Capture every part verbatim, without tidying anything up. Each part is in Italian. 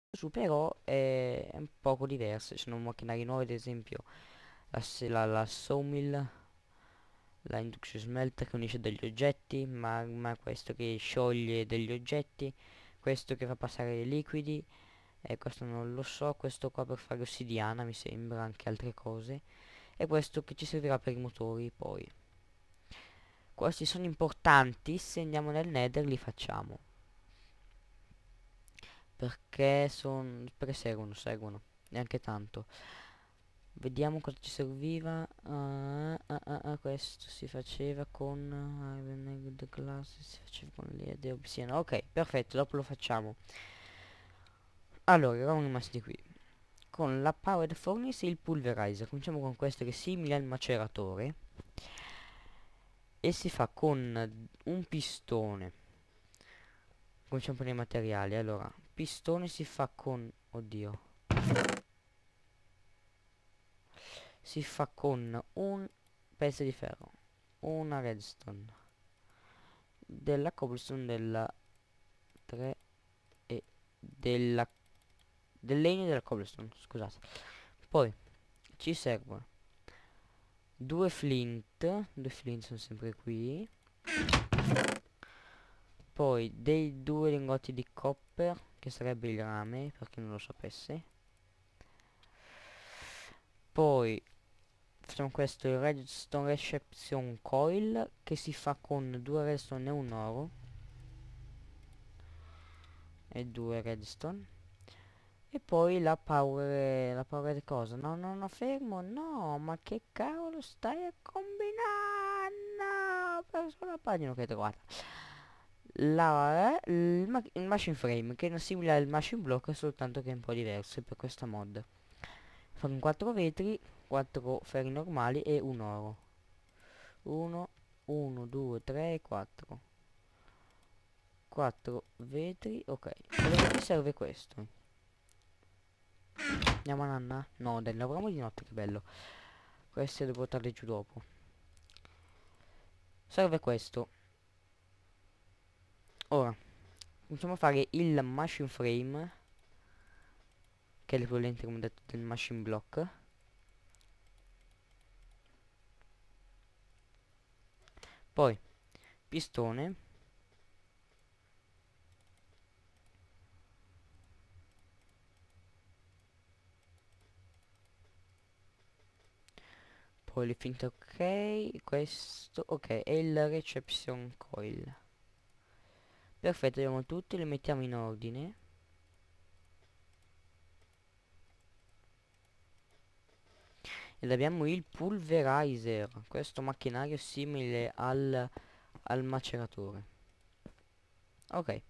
su però è un poco diverso, ci sono macchinari nuovi, ad esempio la, s- la, la sawmill, la induction smelter che unisce degli oggetti, magma questo che scioglie degli oggetti, questo che fa passare i liquidi, e questo non lo so, questo qua per fare ossidiana mi sembra, anche altre cose, e questo che ci servirà per i motori poi. Questi sono importanti, se andiamo nel Nether li facciamo. Perché sono... perché servono, servono. Neanche tanto. Vediamo cosa ci serviva. Ah, ah, ah, ah, questo si faceva con Iron and the Glass, si faceva con le obsidiana. Ok, perfetto, dopo lo facciamo. Allora, eravamo rimasti qui. Con la Powered Furnace e il Pulverizer. Cominciamo con questo che è simile al maceratore. E si fa con un pistone. Cominciamo con i materiali. Allora, pistone si fa con... oddio. Si fa con un pezzo di ferro, una redstone, della cobblestone, della tre e della del legno e della cobblestone, scusate. Poi ci servono due flint, due flint sono sempre qui. Poi dei due lingotti di copper, che sarebbe il rame, per chi non lo sapesse. Poi facciamo questo, il redstone reception coil, che si fa con due redstone e un oro. E due redstone. E poi la power, la power di cosa? No, no, no, fermo, no, ma che cavolo stai a combinare? Ho perso la pagina che hai trovato. La, il, ma- il machine frame, che è simile al machine block, soltanto che è un po' diverso per questa mod. Sono quattro vetri, quattro ferri normali e un oro. uno, uno, due, tre, quattro. quattro vetri, ok. Per che serve questo? Andiamo a nanna? No, dai, lavoriamo di notte, che bello. Queste devo portarle giù dopo. Serve questo. Ora, cominciamo a fare il machine frame, che è l'equivalente, come detto, del machine block. Poi, pistone. Poi le finte, ok. Questo, ok. E il reception coil. Perfetto, abbiamo tutti, le mettiamo in ordine. Ed abbiamo il pulverizer, questo macchinario simile al, al maceratore. Ok.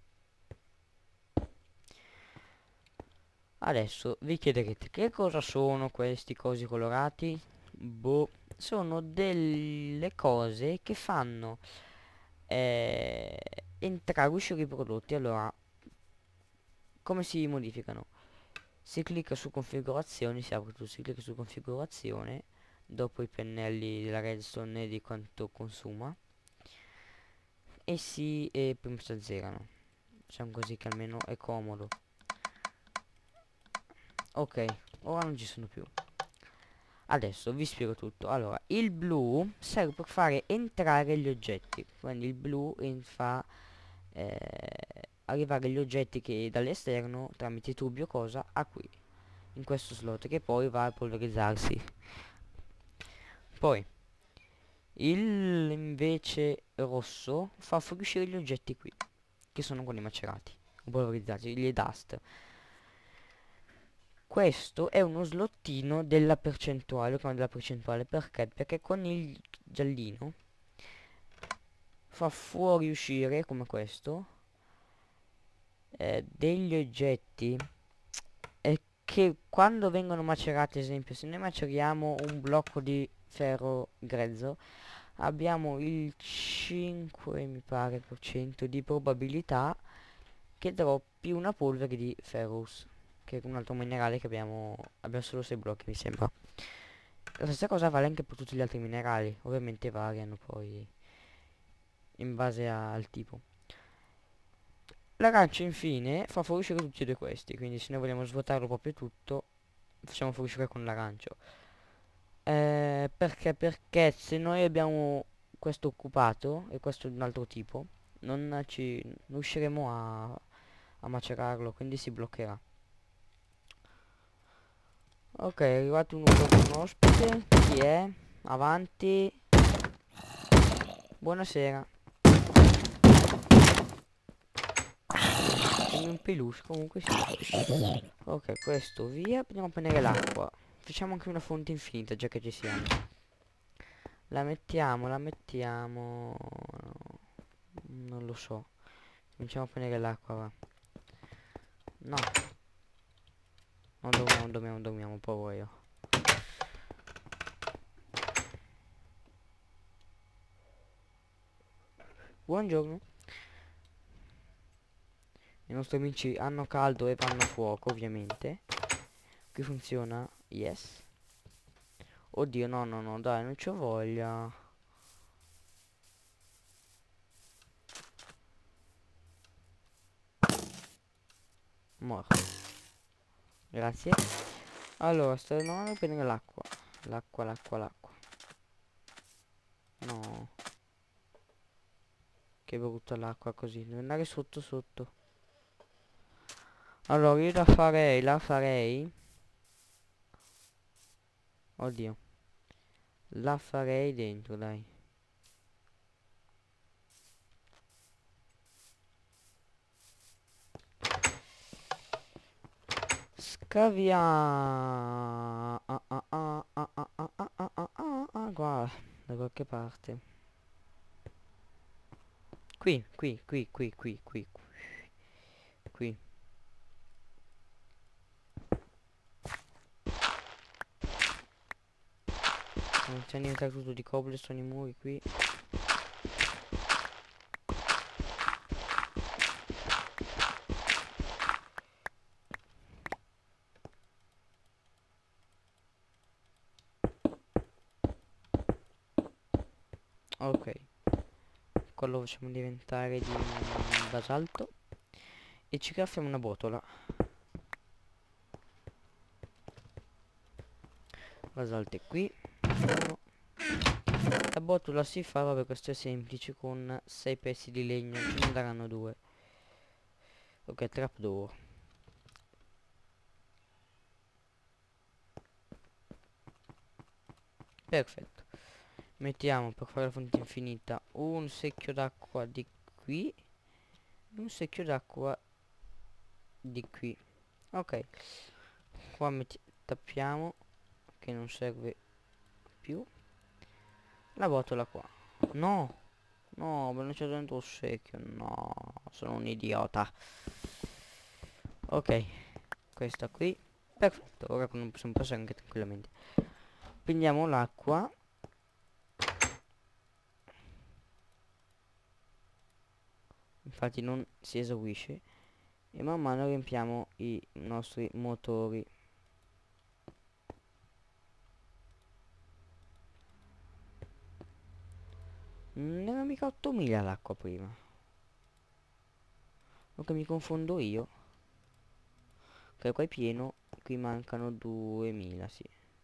Adesso vi chiederete che cosa sono questi cosi colorati? Boh, sono delle cose che fanno eh, entrare e uscire i prodotti. Allora, come si modificano? Si clicca su configurazioni, si apre tutto, si clicca su configurazione, dopo i pennelli della redstone e di quanto consuma, e si eh, prima si azzerano. Facciamo così che almeno è comodo. Ok, ora non ci sono più. Adesso vi spiego tutto. Allora, il blu serve per fare entrare gli oggetti. Quindi il blu in- fa eh, arrivare gli oggetti che dall'esterno, tramite tubi o cosa, a qui, in questo slot, che poi va a polverizzarsi. Poi, il invece rosso fa fuoriuscire gli oggetti qui, che sono quelli macerati, o polverizzati, gli dust. Questo è uno slottino della percentuale, come della percentuale, perché? Perché con il giallino fa fuoriuscire, come questo, eh, degli oggetti eh, che quando vengono macerati, ad esempio, se noi maceriamo un blocco di ferro grezzo, abbiamo il cinque, mi pare, per cento di probabilità che droppi una polvere di ferrous, che è un altro minerale che abbiamo, abbiamo solo sei blocchi, mi sembra. La stessa cosa vale anche per tutti gli altri minerali, ovviamente variano poi in base a- al tipo. L'arancio infine fa fuoriuscire tutti e due questi, quindi se noi vogliamo svuotarlo proprio tutto, facciamo fuoriuscire con l'arancio. Eh, perché? Perché se noi abbiamo questo occupato e questo di un altro tipo, non ci non riusciremo a, a macerarlo, quindi si bloccherà. Ok, è arrivato un nuovo un ospite. Chi è? Avanti. Buonasera. Sembri un peluche, comunque sì. Ok, questo via. Andiamo a prendere l'acqua. Facciamo anche una fonte infinita, già che ci siamo. La mettiamo, la mettiamo. Non lo so. Cominciamo a prendere l'acqua, va. No. Non dormiamo, non dormiamo, non dormiamo, proprio io. Buongiorno. I nostri amici hanno caldo e vanno a fuoco, ovviamente. Qui funziona? Yes. Oddio, no, no, no, dai, non c'ho voglia. Morto. Grazie. Allora, sto andando a prendere l'acqua. L'acqua, l'acqua, l'acqua. No. Che brutta l'acqua così. Devo andare sotto sotto. Allora, io la farei, la farei. Oddio. La farei dentro, dai. Scaviamo. Ah, ah, ah, ah, ah, ah, ah, ah, ah, ah, ah, qua, da qualche parte. Qui, qui, qui, qui, qui, qui, qui. Iniziano a diventare tutto di cobblestone i muri qui. Ok. Quello facciamo diventare di basalto. E ci craftiamo una botola. Basalto è qui. Uno. La botola si fa, vabbè, questo è semplice, con sei pezzi di legno. Ce ne daranno due. Ok, trapdoor. Perfetto. Mettiamo, per fare la fonte infinita, un secchio d'acqua di qui e un secchio d'acqua di qui. Ok. Qua metti tappiamo, che non serve più. La botola qua. No. No, non c'è dentro il secchio. No, sono un idiota. Ok, questa qui. Perfetto, ora non possiamo passare anche tranquillamente. Prendiamo l'acqua. Infatti non si esaurisce. E man mano riempiamo i nostri motori. Non era mica ottomila l'acqua prima. O che mi confondo io. Ok, qua è pieno. Qui mancano duemila, sì.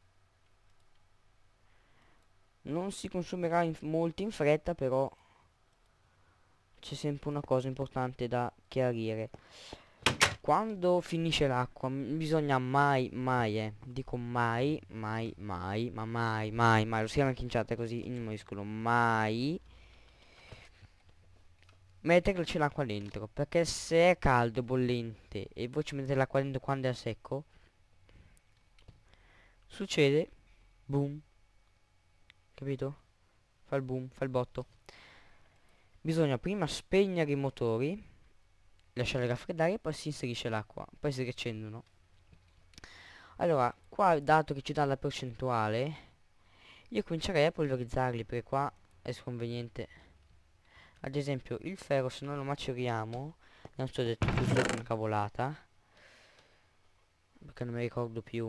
Non si consumerà in molto in fretta, però c'è sempre una cosa importante da chiarire. Quando finisce l'acqua bisogna mai, mai, eh, dico mai, mai, mai, ma mai, mai, mai, lo scriviamo anche in chat così in maiuscolo, mai metterci l'acqua dentro, perché se è caldo, bollente, e voi ci mettete l'acqua dentro quando è a secco, succede, boom, capito? Fa il boom, fa il botto. Bisogna prima spegnere i motori, lasciare raffreddare e poi si inserisce l'acqua, poi si riaccendono. Allora, qua dato che ci dà la percentuale, io comincerei a polverizzarli, perché qua è sconveniente. Ad esempio il ferro, se noi lo maceriamo, non sto detto più solo una cavolata, perché non mi ricordo più,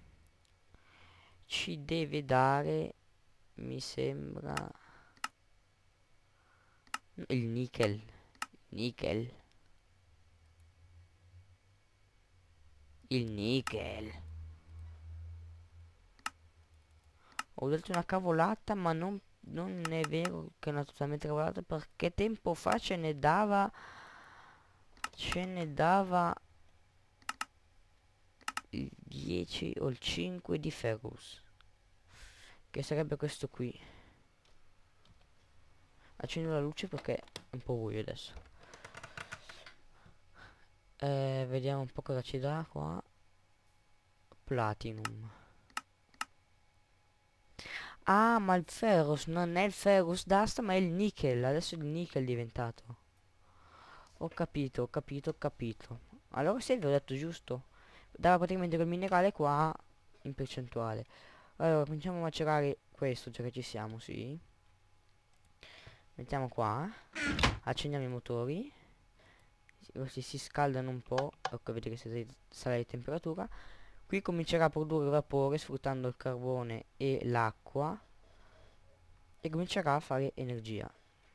ci deve dare, mi sembra, il nickel. Nickel. il nickel. Ho detto una cavolata, ma non, non è vero che è una totalmente cavolata, perché tempo fa ce ne dava ce ne dava il dieci o il cinque di ferrous, che sarebbe questo qui. Accendo la luce perché è un po' buio adesso. Eh, vediamo un po' cosa ci dà qua. Platinum. Ah, ma il ferrous non è il ferrous d'asta, ma è il nickel. Adesso è il nickel diventato. Ho capito, ho capito, ho capito. Allora sì, vi ho detto giusto. Dava praticamente quel minerale qua in percentuale. Allora, cominciamo a macerare questo, già che ci siamo, sì. Mettiamo qua. Accendiamo i motori. Questi si scaldano un po'. Ecco, vedete che si sale di temperatura. Qui comincerà a produrre vapore sfruttando il carbone e l'acqua. E comincerà a fare energia.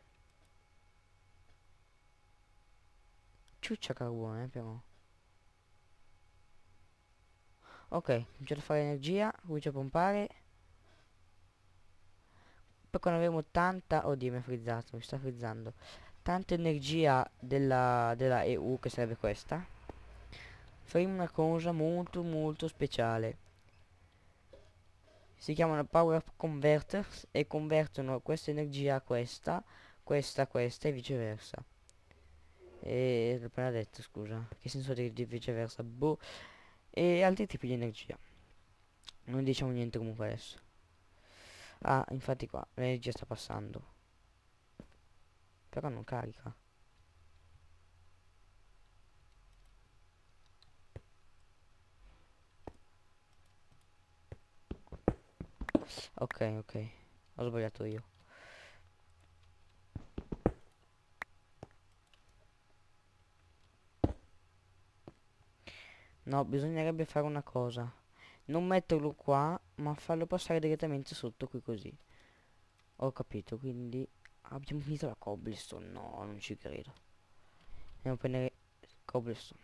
Ciuccia carbone, eh, però. Ok, comincia a fare energia. Comincia a pompare. Poi quando avremo tanta... Oddio, mi ha frizzato, mi sta frizzando. Tanta energia della, della E U, che sarebbe questa. Faremo una cosa molto molto speciale. Si chiamano power converters e convertono questa energia a questa, questa a questa e viceversa. E l'ho appena detto, scusa. Che senso di, di viceversa? Boh. E altri tipi di energia. Non diciamo niente comunque adesso. Ah, infatti qua l'energia sta passando. Però non carica. Ok, ok. Ho sbagliato io. No, bisognerebbe fare una cosa. Non metterlo qua, ma farlo passare direttamente sotto qui così. Ho capito, quindi abbiamo finito la cobblestone. No, non ci credo. Andiamo a prendere cobblestone.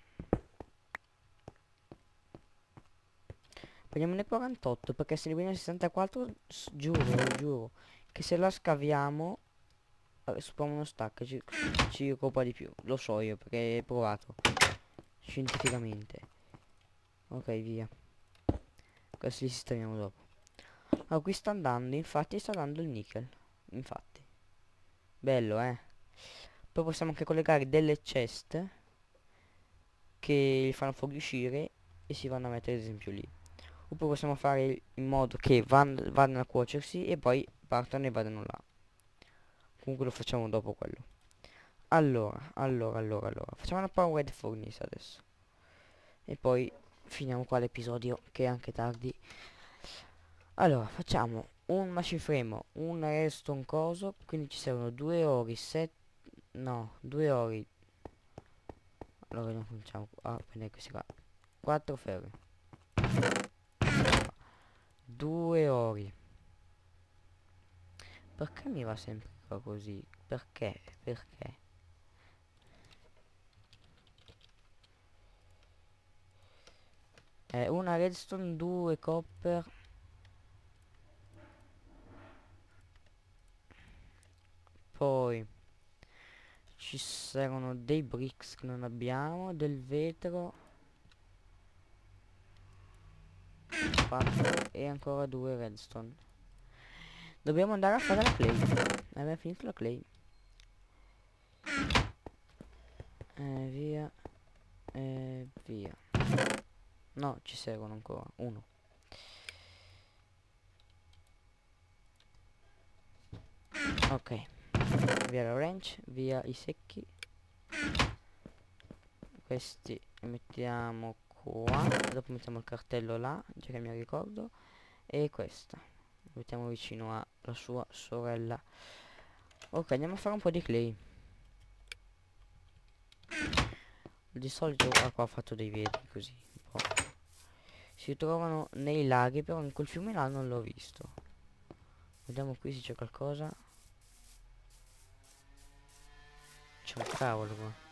Prendiamone quarantotto, perché se ne viene sessantaquattro, s- giuro, giuro, che se la scaviamo, eh, supponiamo uno stack, ci, ci occupa di più. Lo so io, perché ho provato. Scientificamente. Ok, via. Questo li sistemiamo dopo. Ah, qui sta andando, infatti sta dando il nickel. Infatti. Bello, eh. Poi possiamo anche collegare delle chest che li fanno fuoriuscire e si vanno a mettere ad esempio lì. Oppure possiamo fare in modo che van vadano a cuocersi e poi partano e vadano là. Comunque lo facciamo dopo quello. Allora, allora, allora, allora. Facciamo una powered furnace adesso. E poi finiamo qua l'episodio che è anche tardi. Allora, facciamo un machine frame, un redstone coso, quindi ci servono due ori, set, no, due ori. Allora non cominciamo a prendere questi qua. quattro ferri. due ori. Perché mi va sempre qua così? Perché? Perché? Eh, una redstone, due copper. Poi ci servono dei bricks che non abbiamo, del vetro, quattro e ancora due redstone. Dobbiamo andare a fare la clay. Abbiamo finito la clay. Eh, via. E via. No, ci servono ancora. Uno. Ok. Via la wrench, via i secchi. Questi li mettiamo qua. Dopo mettiamo il cartello là, già che mi ricordo. E questa. Lo mettiamo vicino alla sua sorella. Ok, andiamo a fare un po' di clay. Di solito ah, qua ho fatto dei vetri così un po'. Si trovano nei laghi, però in quel fiume là non l'ho visto. Vediamo qui se c'è qualcosa. C'è un cavolo qua.